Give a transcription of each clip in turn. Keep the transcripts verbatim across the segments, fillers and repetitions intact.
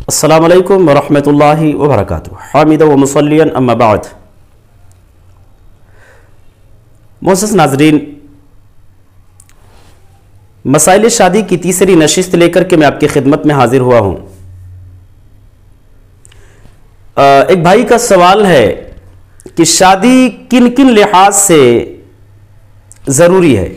السلام علیکم ورحمۃ اللہ وبرکاتہ حامد و مصلیاً اما بعد۔ معزز ناظرین، مسائل شادی کی تیسری نشست لے کر کے میں آپ کی خدمت میں حاضر ہوا ہوں۔ ایک بھائی کا سوال ہے کہ شادی کن کن لحاظ سے ضروری ہے؟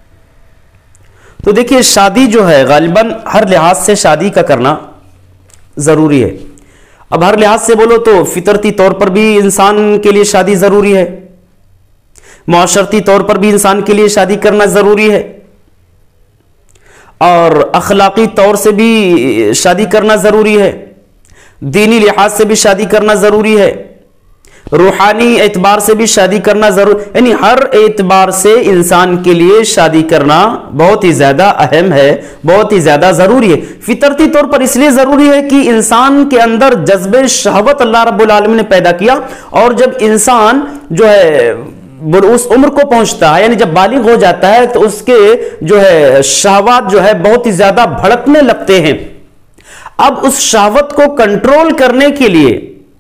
تو دیکھیے، شادی جو ہے غالباً ہر لحاظ سے شادی کا کرنا ضروری ہے۔ اب ہر لحاظ سے بولو تو فطرتی طور پر بھی انسان کے لیے شادی ضروری ہے، معاشرتی طور پر بھی انسان کے لیے شادی کرنا ضروری ہے، اور اخلاقی طور سے بھی شادی کرنا ضروری ہے، دینی لحاظ سے بھی شادی کرنا ضروری ہے، روحانی اعتبار سے بھی شادی کرنا ضروری، یعنی ہر اعتبار سے انسان کے لیے شادی کرنا بہت ہی زیادہ اہم ہے، بہت ہی زیادہ ضروری ہے۔ فطرتی طور پر اس لیے ضروری ہے کہ انسان کے اندر جذبہ شہوت اللہ رب العالمین نے پیدا کیا، اور جب انسان جو ہے اس عمر کو پہنچتا ہے، یعنی جب بالغ ہو جاتا ہے، تو اس کے جو ہے شہوات جو ہے بہت ہی زیادہ بھڑکنے لگتے ہیں۔ اب اس شہوت کو کنٹرول کرنے کے لیے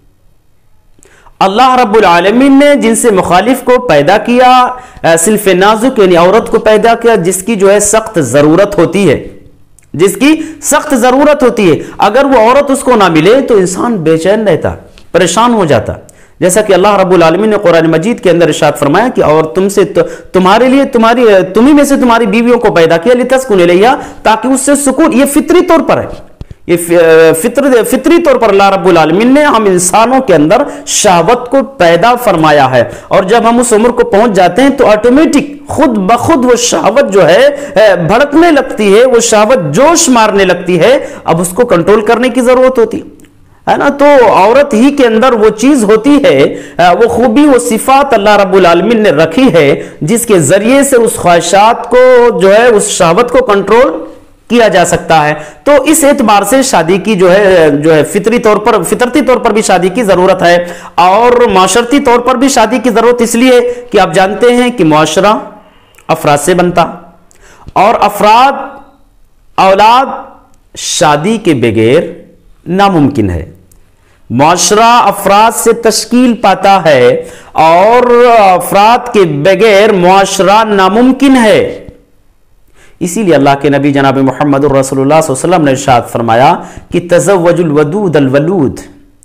اللہ رب العالمین نے جن سے مخالف کو پیدا کیا، صنف نازک یعنی عورت کو پیدا کیا، جس کی جو ہے سخت ضرورت ہوتی ہے، جس کی سخت ضرورت ہوتی ہے۔ اگر وہ عورت اس کو نہ ملے تو انسان بے چین رہتا، پریشان ہو جاتا، جیسا کہ اللہ رب العالمین نے قرآن مجید کے اندر ارشاد فرمایا کہ اور تم سے تمہارے لیے تمہاری تمہیں میں سے تمہاری بیویوں کو پیدا کیا لتسکنوا الیہا، تاکہ اس سے سکون، یہ فطری طور پر ہے، یہ فطر فطری طور پر اللہ رب العالمین نے ہم انسانوں کے اندر شہوت کو پیدا فرمایا ہے، اور جب ہم اس عمر کو پہنچ جاتے ہیں تو آٹومیٹک خود بخود وہ شہوت جو ہے بھڑکنے لگتی ہے، وہ شہوت جوش مارنے لگتی ہے۔ اب اس کو کنٹرول کرنے کی ضرورت ہوتی ہے نا۔ تو عورت ہی کے اندر وہ چیز ہوتی ہے، وہ خوبی، وہ صفات اللہ رب العالمین نے رکھی ہے، جس کے ذریعے سے اس خواہشات کو جو ہے اس شہوت کو کنٹرول کیا جا سکتا ہے۔ تو اس اعتبار سے شادی کی جو ہے جو ہے فطری طور پر فطرتی طور پر بھی شادی کی ضرورت ہے، اور معاشرتی طور پر بھی شادی کی ضرورت اس لیے کہ آپ جانتے ہیں کہ معاشرہ افراد سے بنتا، اور افراد اولاد شادی کے بغیر ناممکن ہے۔ معاشرہ افراد سے تشکیل پاتا ہے، اور افراد کے بغیر معاشرہ ناممکن ہے۔ اسی لیے اللہ کے نبی جناب محمد الرسول اللہ صلی اللہ علیہ وسلم نے ارشاد فرمایا کہ تزوج الودود الولود،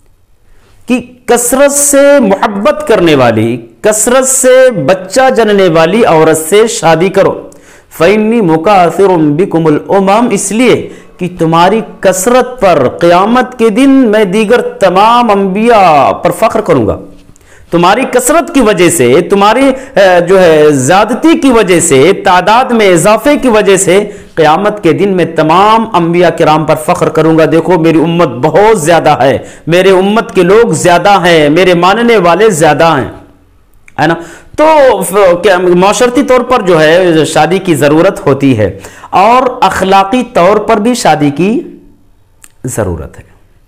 کہ کثرت سے محبت کرنے والی، کثرت سے بچہ جننے والی عورت سے شادی کرو، فإنی مکاثر بکم الامم، اس لیے کہ تمہاری کثرت پر قیامت کے دن میں دیگر تمام انبیاء پر فخر کروں گا۔ تمہاری کثرت کی وجہ سے، تمہاری جو ہے زیادتی کی وجہ سے، تعداد میں اضافے کی وجہ سے قیامت کے دن میں تمام انبیاء کرام پر فخر کروں گا، دیکھو میری امت بہت زیادہ ہے، میرے امت کے لوگ زیادہ ہیں، میرے ماننے والے زیادہ ہیں، ہے نا۔ تو معاشرتی طور پر جو ہے شادی کی ضرورت ہوتی ہے، اور اخلاقی طور پر بھی شادی کی ضرورت ہے۔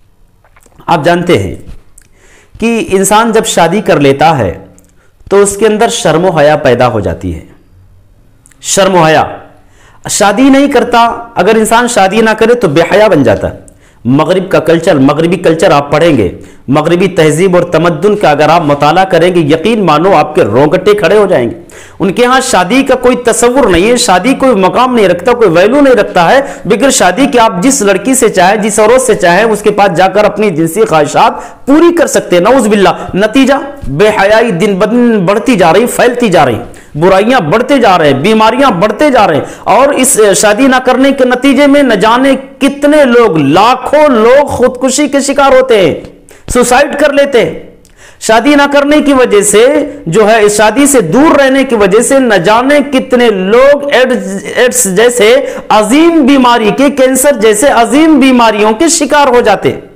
آپ جانتے ہیں کہ انسان جب شادی کر لیتا ہے تو اس کے اندر شرم و حیا پیدا ہو جاتی ہے، شرم و حیا۔ شادی نہیں کرتا، اگر انسان شادی نہ کرے تو بے حیا بن جاتا ہے۔ مغرب کا کلچر، مغربی کلچر آپ پڑھیں گے، مغربی تہذیب اور تمدن کا اگر آپ مطالعہ کریں گے، یقین مانو آپ کے رونگٹے کھڑے ہو جائیں گے۔ ان کے ہاں شادی کا کوئی تصور نہیں ہے، شادی کوئی مقام نہیں رکھتا، کوئی ویلو نہیں رکھتا ہے، بغیر شادی کہ آپ جس لڑکی سے چاہیں، جس عورت سے چاہیں، اس کے پاس جا کر اپنی جنسی خواہشات پوری کر سکتے ہیں۔ نعوذ باللہ، نتیجہ بے حیائی دن بدن بڑھتی جا رہی، پھیلتی جا رہی، برائیاں بڑھتے جا رہے ہیں، بیماریاں بڑھتے جا رہے ہیں، اور اس شادی نہ کرنے کے نتیجے میں نہ جانے کتنے لوگ، لاکھوں لوگ خودکشی کے شکار ہوتے ہیں، سوسائڈ کر لیتے ہیں۔ شادی نہ کرنے کی وجہ سے جو ہے، شادی سے دور رہنے کی وجہ سے نہ جانے کتنے لوگ ایڈز جیسے عظیم بیماری کے، کینسر جیسے عظیم بیماریوں کے شکار ہو جاتے ہیں۔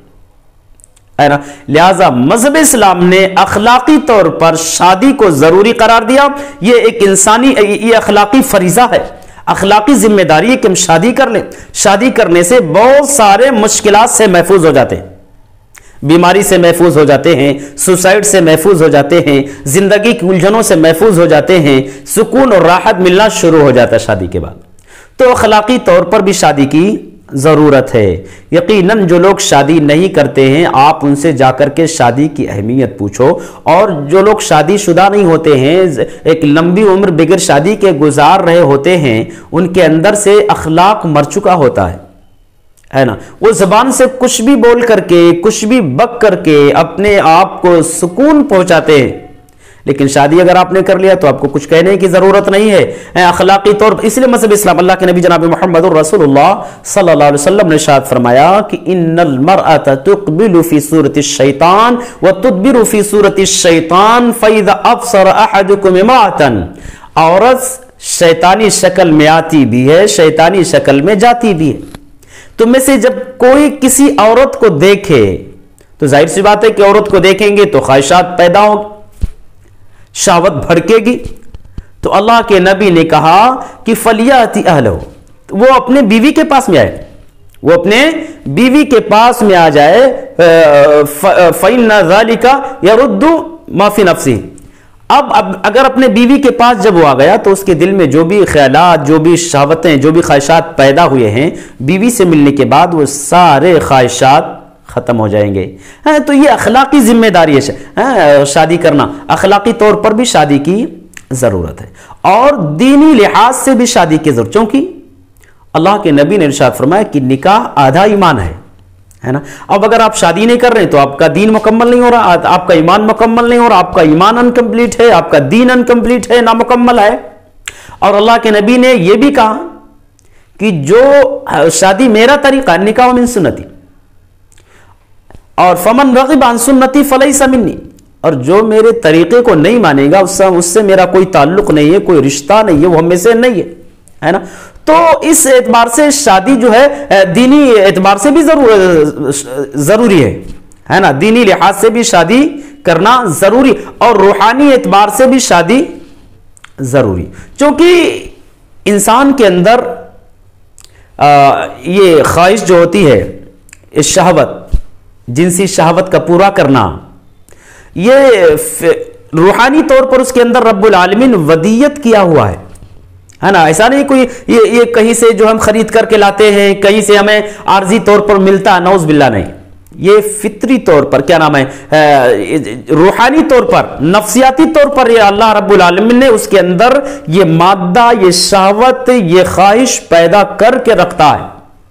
لہذا مذہب اسلام نے اخلاقی طور پر شادی کو ضروری قرار دیا۔ یہ ایک انسانی، یہ اخلاقی فریضہ ہے، اخلاقی ذمہ داری ہے کہ ہم شادی کر لیں۔ شادی کرنے سے بہت سارے مشکلات سے محفوظ ہو جاتے ہیں، بیماری سے محفوظ ہو جاتے ہیں، سوسائڈ سے محفوظ ہو جاتے ہیں، زندگی کی الجھنوں سے محفوظ ہو جاتے ہیں، سکون اور راحت ملنا شروع ہو جاتا ہے شادی کے بعد۔ تو اخلاقی طور پر بھی شادی کی ضرورت ہے۔ یقیناً جو لوگ شادی نہیں کرتے ہیں آپ ان سے جا کر کے شادی کی اہمیت پوچھو، اور جو لوگ شادی شدہ نہیں ہوتے ہیں، ایک لمبی عمر بغیر شادی کے گزار رہے ہوتے ہیں، ان کے اندر سے اخلاق مر چکا ہوتا ہے ہے نا، وہ زبان سے کچھ بھی بول کر کے کچھ بھی بک کر کے اپنے آپ کو سکون پہنچاتے ہیں، لیکن شادی اگر آپ نے کر لیا تو آپ کو کچھ کہنے کی ضرورت نہیں ہے اخلاقی طور پر۔ اس لیے مذہب اسلام، اللہ کے نبی جناب محمد رسول اللہ صلی اللہ علیہ وسلم نے ارشاد فرمایا کہ ان المرأة تقبل فی صورت الشیطان وتدبر فی صورت الشیطان فاذا ابصر احدکم امرأة، عورت شیطانی شکل میں آتی بھی ہے، شیطانی شکل میں جاتی بھی ہے۔ تم میں سے جب کوئی کسی عورت کو دیکھے تو ظاہر سی بات ہے کہ عورت کو دیکھیں گے تو خواہشات پیدا ہوں گی، شہوت بھڑکے گی، تو اللہ کے نبی نے کہا کہ فلیاتی اہلہ، وہ اپنے بیوی کے پاس میں آئے، وہ اپنے بیوی کے پاس میں آ جائے، فَإِنَّ ذَلِكَ يَرُدُّ مَا فِي نَفْسِهِ۔ اب اب اگر اپنے بیوی کے پاس جب وہ آ گیا تو اس کے دل میں جو بھی خیالات، جو بھی شہوتیں، جو بھی خواہشات پیدا ہوئے ہیں، بیوی سے ملنے کے بعد وہ سارے خواہشات ختم ہو جائیں گے۔ ہاں تو یہ اخلاقی ذمہ داری ہے شادی کرنا، اخلاقی طور پر بھی شادی کی ضرورت ہے، اور دینی لحاظ سے بھی شادی کی ضرورت، چونکہ اللہ کے نبی نے ارشاد فرمایا کہ نکاح آدھا ایمان ہے ہے نا۔ اب اگر آپ شادی نہیں کر رہے تو آپ کا دین مکمل نہیں ہو رہا، آپ کا ایمان مکمل نہیں ہو رہا، آپ کا ایمان انکمپلیٹ ہے، آپ کا دین انکمپلیٹ ہے، نامکمل ہے۔ اور اللہ کے نبی نے یہ بھی کہا کہ جو شادی میرا طریقہ، نکاح من سنتی، اور فمن رغب عن سنتی فلیس منی، اور جو میرے طریقے کو نہیں مانے گا اس سے اس سے میرا کوئی تعلق نہیں ہے، کوئی رشتہ نہیں ہے، وہ ہم میں سے نہیں ہے ہے نا۔ تو اس اعتبار سے شادی جو ہے دینی اعتبار سے بھی ضروری ہے ہے نا، دینی لحاظ سے بھی شادی کرنا ضروری، اور روحانی اعتبار سے بھی شادی ضروری، چونکہ انسان کے اندر یہ خواہش جو ہوتی ہے، شہوت، جنسی شہوت کا پورا کرنا، یہ روحانی طور پر اس کے اندر رب العالمین ودیت کیا ہوا ہے ہے نا۔ ایسا نہیں کوئی یہ, یہ کہیں سے جو ہم خرید کر کے لاتے ہیں، کہیں سے ہمیں عارضی طور پر ملتا، نعوذ باللہ، نہیں، یہ فطری طور پر، کیا نام ہے، روحانی طور پر، نفسیاتی طور پر یہ اللہ رب العالمین نے اس کے اندر یہ مادہ، یہ شہوت، یہ خواہش پیدا کر کے رکھتا ہے۔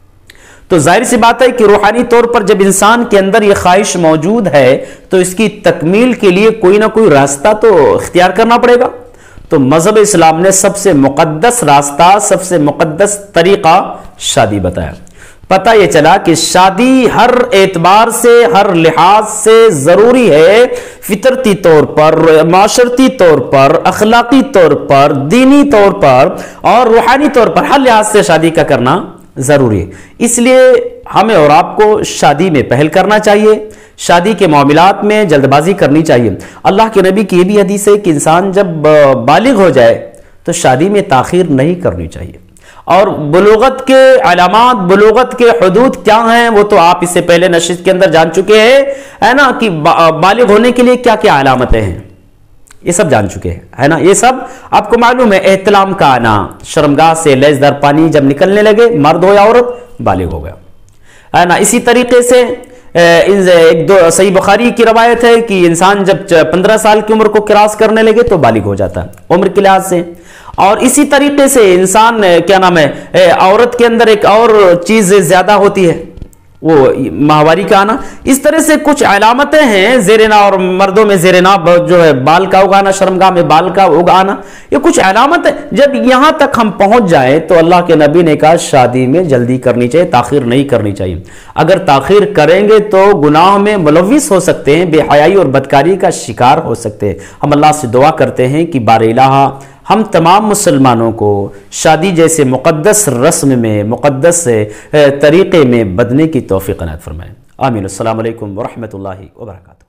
تو ظاہر سی بات ہے کہ روحانی طور پر جب انسان کے اندر یہ خواہش موجود ہے تو اس کی تکمیل کے لیے کوئی نہ کوئی راستہ تو اختیار کرنا پڑے گا۔ تو مذہب اسلام نے سب سے مقدس راستہ، سب سے مقدس طریقہ شادی بتایا۔ پتہ یہ چلا کہ شادی ہر اعتبار سے، ہر لحاظ سے ضروری ہے، فطرتی طور پر، معاشرتی طور پر، اخلاقی طور پر، دینی طور پر اور روحانی طور پر، ہر لحاظ سے شادی کا کرنا ضروری ہے۔ اس لیے ہمیں اور آپ کو شادی میں پہل کرنا چاہیے، شادی کے معاملات میں جلد بازی کرنی چاہیے۔ اللہ کے نبی کی یہ بھی حدیث ہے کہ انسان جب بالغ ہو جائے تو شادی میں تاخیر نہیں کرنی چاہیے، اور بلوغت کے علامات، بلوغت کے حدود کیا ہیں وہ تو آپ اس سے پہلے نشست کے اندر جان چکے ہیں ہے نا، کہ بالغ ہونے کے لیے کیا کیا علامتیں ہیں، یہ سب جان چکے ہیں ہے نا۔ یہ سب آپ کو معلوم ہے، احتلام کا آنا، شرمگاہ سے لیز در پانی جب نکلنے لگے، مرد ہو یا عورت، بالغ ہو گیا ہے نا۔ اسی طریقے سے ایک دو صحیح بخاری کی روایت ہے کہ انسان جب پندرہ سال کی عمر کو کراس کرنے لگے تو بالغ ہو جاتا ہے عمر کے لحاظ سے۔ اور اسی طریقے سے انسان کیا نام ہے، عورت کے اندر ایک اور چیز زیادہ ہوتی ہے، وہ ماہواری کا آنا۔ اس طرح سے کچھ علامتیں ہیں زیرنا، اور مردوں میں زیرنا جو ہے بال کا اگانا، شرمگاہ میں بال کا اگانا، یہ کچھ علامت ہے۔ جب یہاں تک ہم پہنچ جائیں تو اللہ کے نبی نے کہا شادی میں جلدی کرنی چاہیے، تاخیر نہیں کرنی چاہیے۔ اگر تاخیر کریں گے تو گناہ میں ملوث ہو سکتے ہیں، بے حیائی اور بدکاری کا شکار ہو سکتے ہیں۔ ہم اللہ سے دعا کرتے ہیں کہ بار الہ ہم تمام مسلمانوں کو شادی جیسے مقدس رسم میں، مقدس طریقے میں بدنے کی توفیق عنایت فرمائیں۔ آمین۔ السلام علیکم ورحمۃ اللہ وبرکاتہ۔